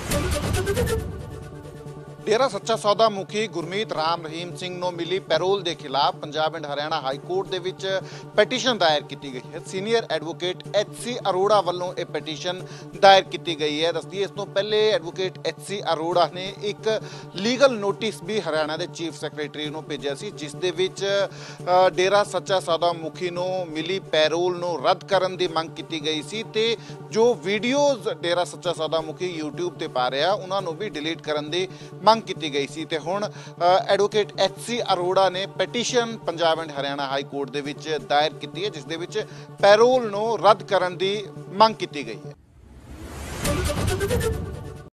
डेरा सच्चा सौदा मुखी गुरमीत राम रहीम सिंह ਨੂੰ मिली पैरोल के खिलाफ Punjab and Haryana high court ਦੇ ਵਿੱਚ ਪੈਟੀਸ਼ਨ दायर की गई है। सीनियर एडवोकेट HC अरोड़ा ਵੱਲੋਂ ਇਹ ਪੈਟੀਸ਼ਨ दायर की गई है। दसदी इस ਤੋਂ ਪਹਿਲੇ एडवोकेट HC अरोड़ा ने एक लीगल नोटिस भी हरियाणा के चीफ सैकटरी ਨੂੰ ਭੇਜਿਆ ਸੀ, ਜਿਸ ਦੇ ਵਿੱਚ डेरा सच्चा सौदा मुखी ਨੂੰ मिली पैरोल ਨੂੰ ਰੱਦ ਕਰਨ ਦੀ ਮੰਗ ਕੀਤੀ ਗਈ ਸੀ ਤੇ ਜੋ ਵੀਡੀਓਜ਼ डेरा सच्चा सौदा मुखी YouTube ਤੇ ਪਾ ਰਿਹਾ ਉਹਨਾਂ ਨੂੰ ਵੀ ਡਿਲੀਟ ਕਰਨ ਦੀ की गई सी। ते हुण एडवोकेट HC अरोड़ा ने petition Punjab and Haryana high court दे विच दायर की है, जिस दे विच पैरोल नूं रद्द करन दी मंग की गई है।